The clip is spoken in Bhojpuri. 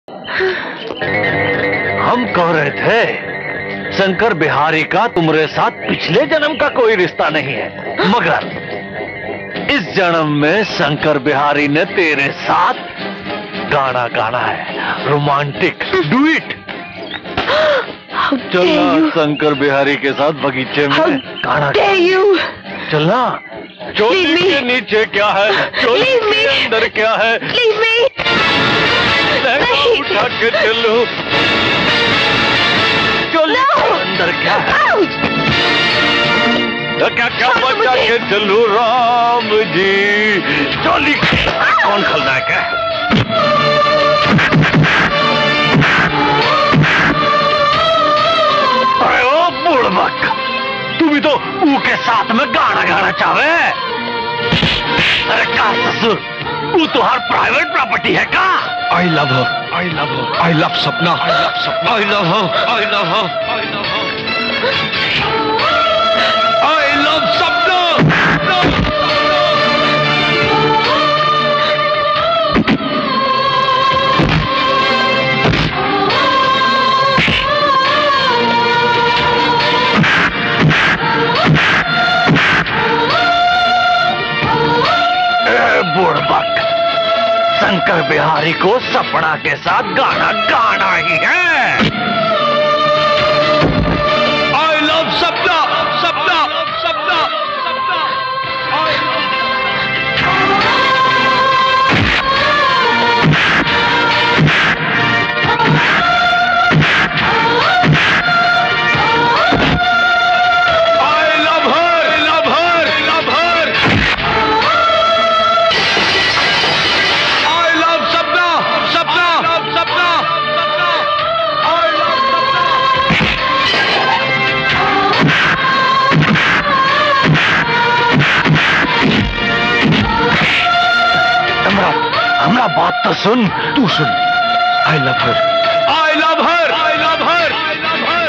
हम कह रहे थे शंकर बिहारी का तुम्हारे साथ पिछले जन्म का कोई रिश्ता नहीं है, मगर इस जन्म में शंकर बिहारी ने तेरे साथ गाना गाना है, रोमांटिक डुइट। चलना शंकर बिहारी के साथ बगीचे में गाना चलना। चोली के नीचे क्या है, चोली के अंदर क्या है, उठा के चलो। चोली के अंदर क्या है, क्या क्या बचा के चलो राम जी। चोली कौन खलनायक है? अरे ओ बुड़बक, तू भी तो ऊ के साथ में गाना गाना चाहे। अरे का ससुर, वो तो हर प्राइवेट प्रॉपर्टी है का? I love her. I love her. I love Sapna. I love Sapna. I love her. I love her. I love her. I love Sapna. No. बुड़बक, शंकर बिहारी को सपना के साथ गाना गाना ही है। I love Sapna. Sapna. Sapna. Sapna. हमरा बात तो सुन, तू सुन। I love her. I love her. I love her. I love her.